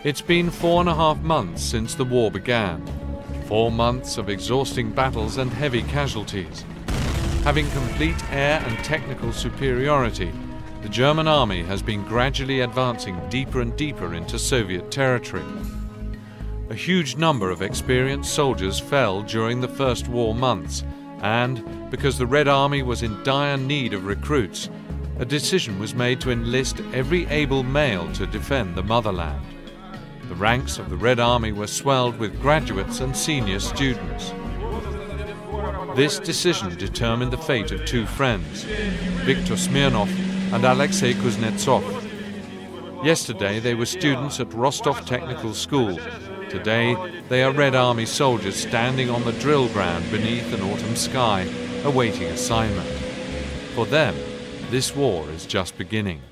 It's been 4.5 months since the war began. 4 months of exhausting battles and heavy casualties. Having complete air and technical superiority, the German army has been gradually advancing deeper and deeper into Soviet territory. A huge number of experienced soldiers fell during the first war months, and because the Red Army was in dire need of recruits, a decision was made to enlist every able male to defend the motherland. The ranks of the Red Army were swelled with graduates and senior students. This decision determined the fate of 2 friends, Viktor Smirnov and Alexei Kuznetsov. Yesterday they were students at Rostov Technical School. Today they are Red Army soldiers standing on the drill ground beneath an autumn sky, awaiting assignment. For them, this war is just beginning.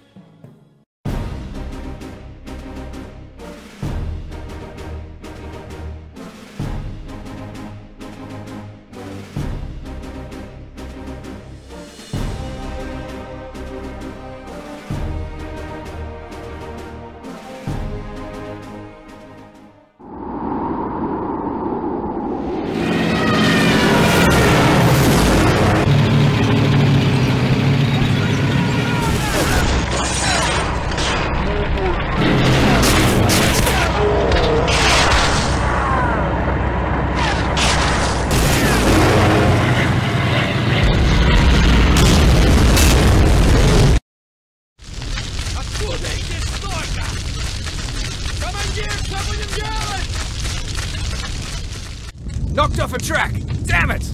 Knocked off a track! Damn it!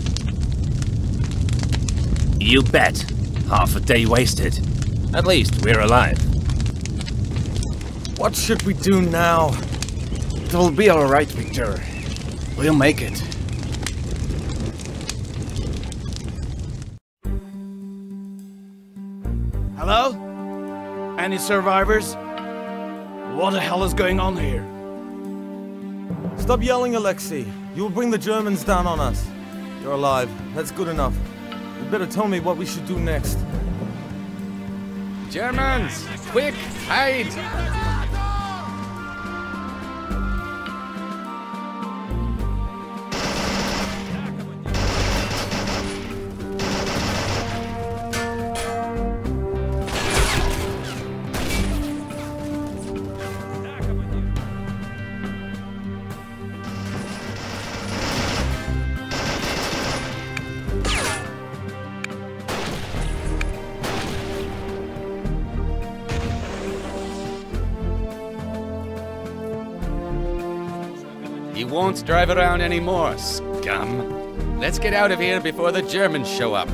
You bet. Half a day wasted. At least we're alive. What should we do now? It will be alright, Victor. We'll make it. Hello? Any survivors? What the hell is going on here? Stop yelling, Alexei. You'll bring the Germans down on us. You're alive. That's good enough. You better tell me what we should do next. Germans! Quick! Hide! He won't drive around anymore, scum. Let's get out of here before the Germans show up.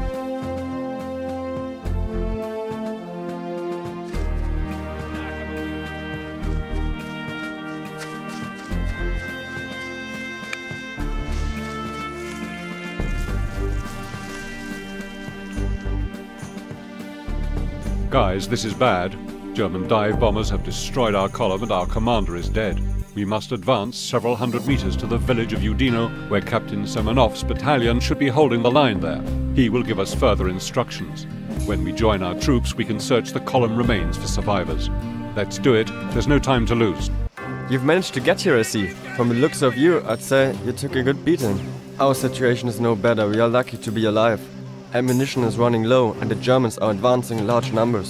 Guys, this is bad. German dive bombers have destroyed our column and our commander is dead. We must advance several hundred meters to the village of Udino, where Captain Semenov's battalion should be holding the line there. He will give us further instructions. When we join our troops, we can search the column remains for survivors. Let's do it. There's no time to lose. You've managed to get here, I see. From the looks of you, I'd say you took a good beating. Our situation is no better. We are lucky to be alive. Ammunition is running low, and the Germans are advancing in large numbers.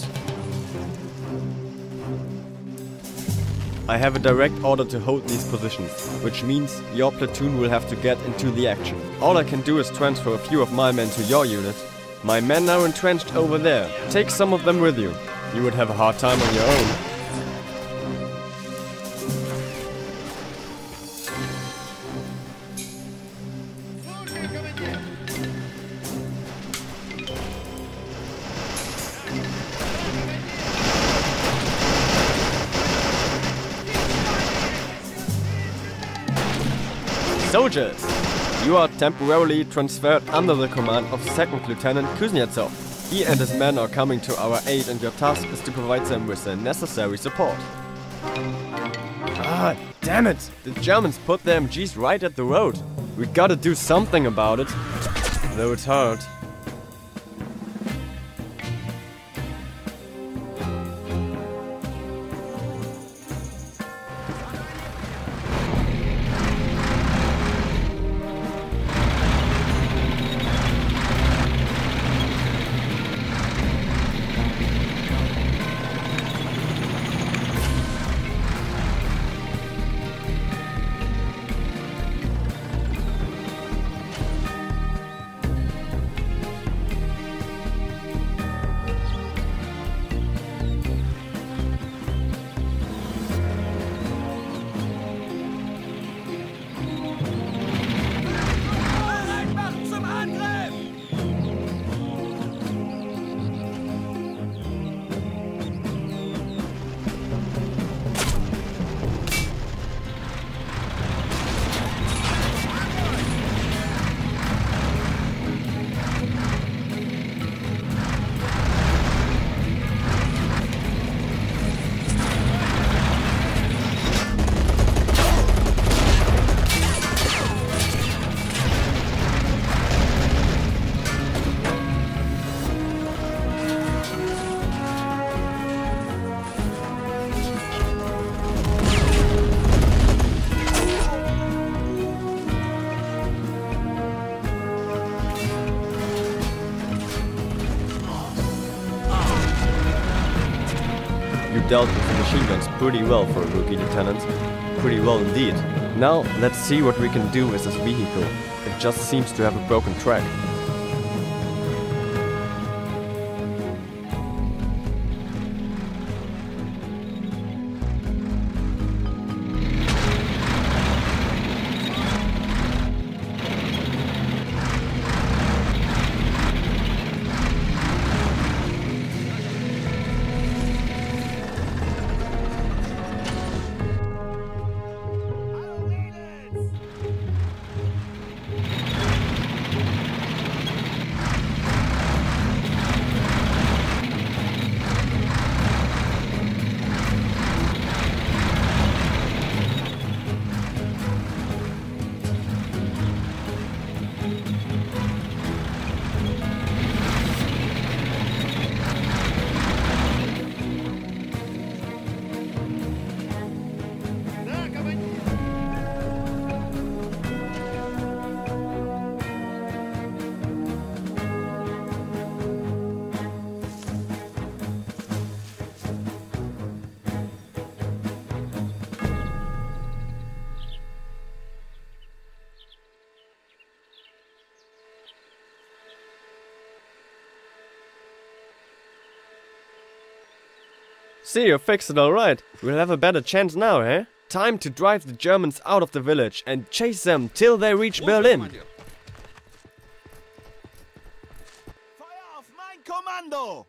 I have a direct order to hold these positions, which means your platoon will have to get into the action. All I can do is transfer a few of my men to your unit. My men are entrenched over there. Take some of them with you. You would have a hard time on your own. Soldiers, you are temporarily transferred under the command of 2nd Lieutenant Kuznetsov. He and his men are coming to our aid and your task is to provide them with the necessary support. Ah, damn it! The Germans put their MGs right at the road. We gotta do something about it. Though it's hard. dealt with the machine guns pretty well for a rookie lieutenant. Pretty well indeed. Now, let's see what we can do with this vehicle. It just seems to have a broken track. See, you fixed it alright. We'll have a better chance now, eh? Time to drive the Germans out of the village and chase them till they reach Berlin. Feuer auf mein Kommando!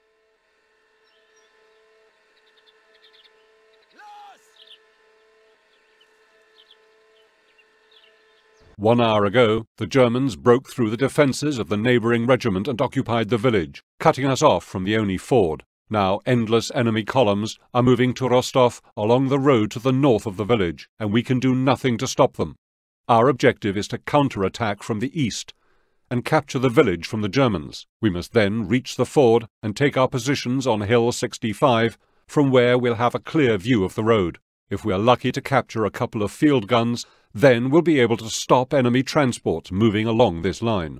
1 hour ago, the Germans broke through the defences of the neighbouring regiment and occupied the village, cutting us off from the only ford. Now endless enemy columns are moving to Rostov along the road to the north of the village, and we can do nothing to stop them. Our objective is to counter-attack from the east and capture the village from the Germans. We must then reach the ford and take our positions on Hill 65, from where we'll have a clear view of the road. If we are lucky to capture a couple of field guns, then we'll be able to stop enemy transports moving along this line.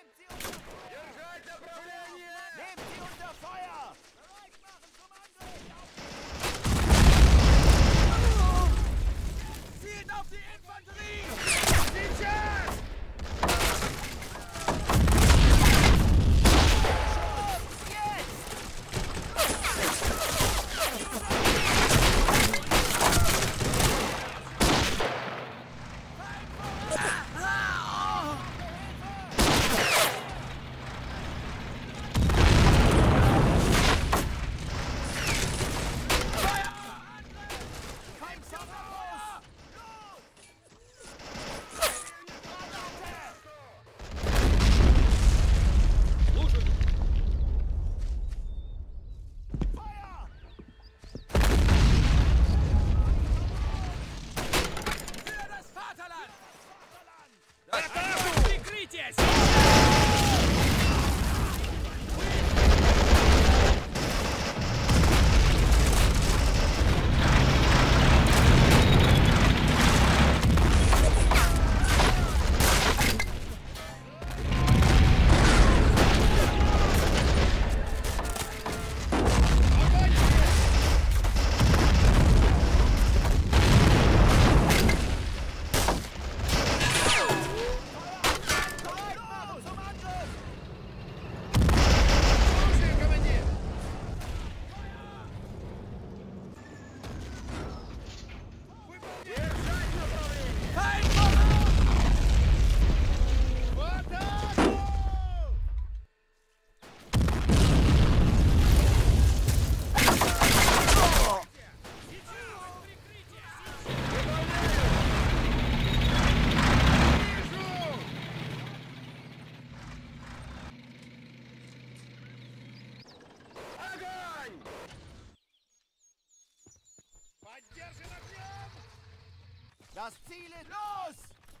Das Ziel ist los!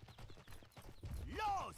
Los!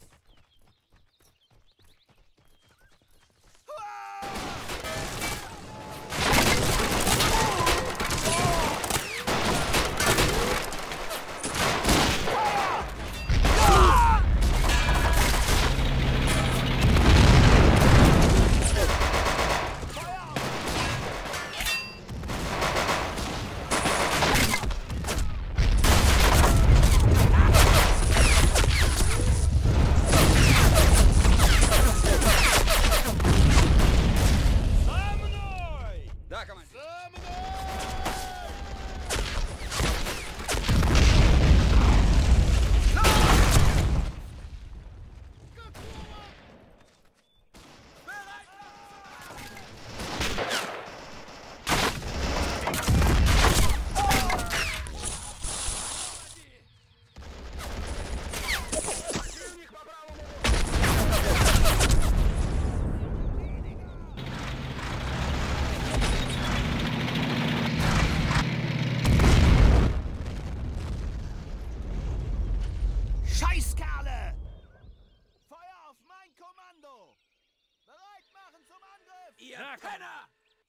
Scheißkerle! Feuer auf mein Kommando! Bereit machen zum Angriff! Ihr Penner!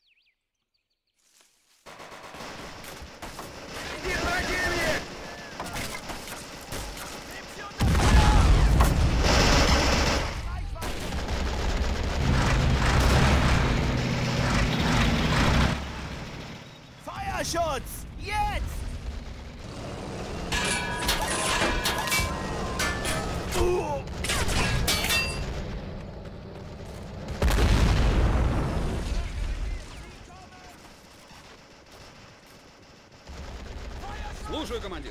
Feuerschutz! Jetzt! Слушаю, командир.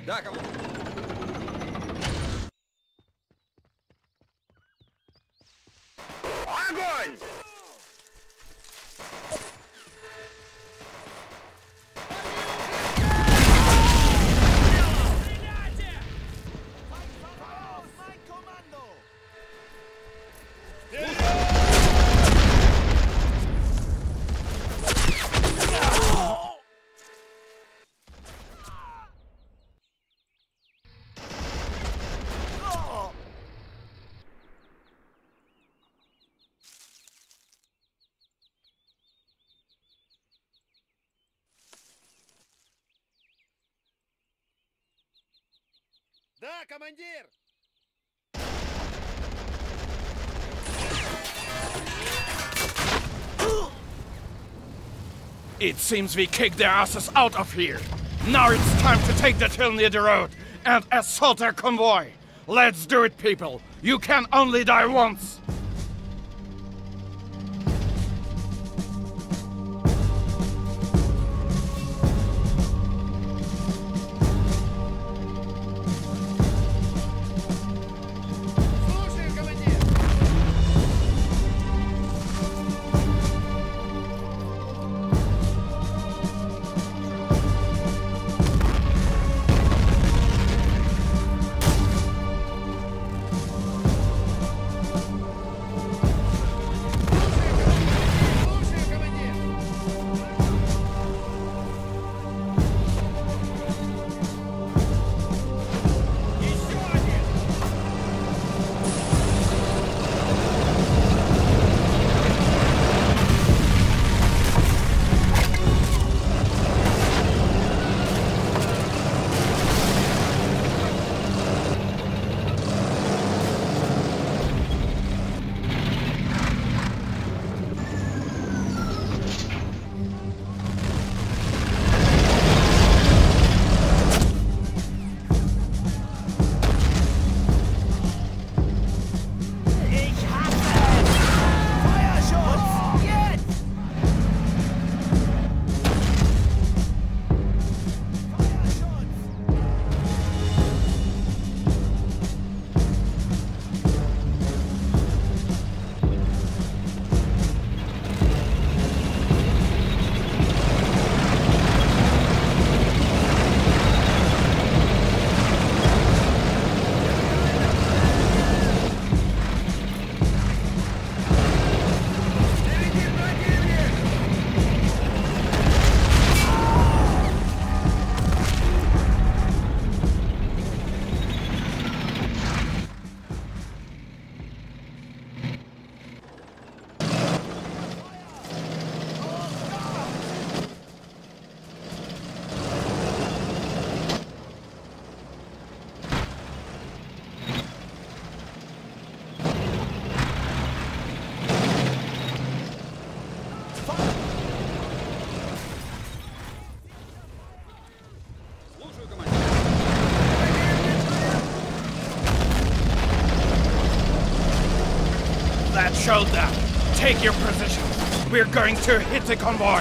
Да, командир. Огонь! Да, командир! It seems we kicked their asses out of here. Now it's time to take the till near the road and assault their convoy. Let's do it, people. You can only die once. That showed them. Take your positions. We're going to hit the convoy.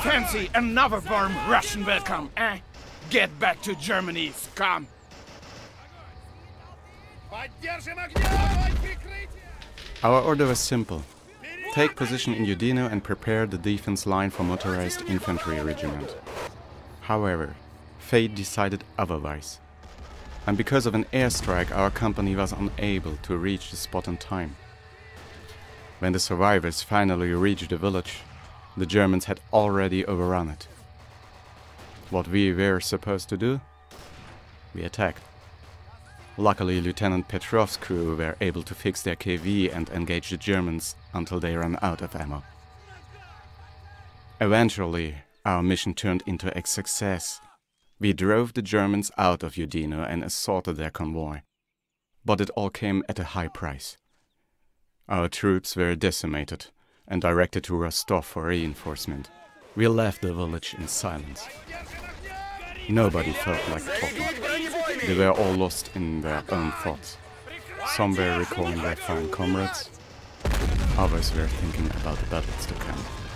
Fancy another warm Russian welcome, eh? Get back to Germany, scum! Our order was simple. Take position in Udino and prepare the defense line for motorized infantry regiment. However, fate decided otherwise. And because of an airstrike, our company was unable to reach the spot in time. When the survivors finally reached the village, the Germans had already overrun it. What we were supposed to do? We attacked. Luckily, Lieutenant Petrov's crew were able to fix their KV and engage the Germans until they ran out of ammo. Eventually, our mission turned into a success. We drove the Germans out of Udino and assaulted their convoy. But it all came at a high price. Our troops were decimated and directed to Rostov for reinforcement. We left the village in silence. Nobody felt like talking. They were all lost in their own thoughts. Some were recalling their fallen comrades, others were thinking about the battles to come.